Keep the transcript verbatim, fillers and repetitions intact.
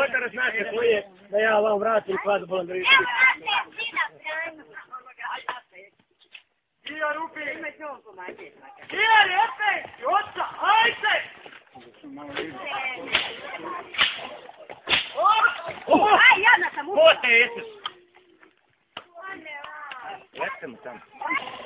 Otara znate koji je, da ja vam vratim kvad bolan drišti. Evo, vrate, ti na stranu. Ija rupi! Ima će on pomagati. Ija lijepe! Joca, ajde! Aj, jadna sam upala. Ko te, Isus? Lete mu tamo.